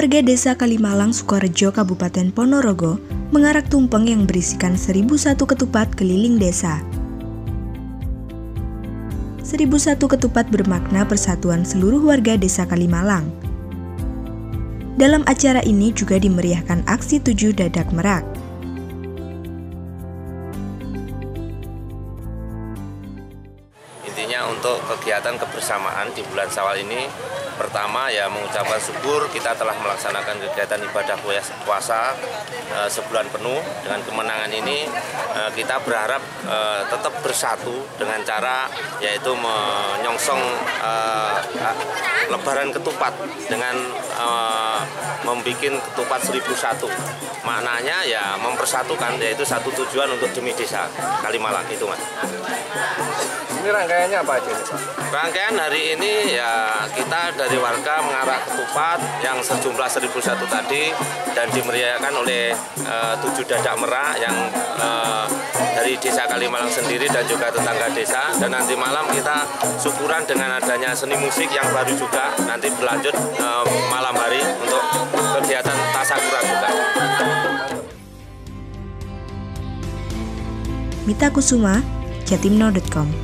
warga desa Kalimalang, Sukorejo, Kabupaten Ponorogo mengarak tumpeng yang berisikan 1001 ketupat keliling desa. 1001 ketupat bermakna persatuan seluruh warga desa Kalimalang. Dalam acara ini juga dimeriahkan aksi 7 Dadak Merak. Intinya untuk kegiatan kebersamaan di bulan Syawal ini, pertama ya mengucapkan syukur kita telah melaksanakan kegiatan ibadah puasa sebulan penuh. Dengan kemenangan ini kita berharap tetap bersatu dengan cara yaitu menyongsong lebaran ketupat dengan membuat ketupat 1001. Maknanya ya mempersatukan, yaitu satu tujuan untuk demi desa Kalimalang itu, Mas. Ini rangkaiannya apa aja, Pak? Rangkaian hari ini ya kita dari warga mengarak ketupat yang sejumlah 1001 tadi dan dimeriahkan oleh 7 Dadak Merak yang dari desa Kalimalang sendiri dan juga tetangga desa. Dan nanti malam kita syukuran dengan adanya seni musik yang baru juga nanti berlanjut malam hari untuk kegiatan tasakuran juga. Mita Kusuma, jatimno.com.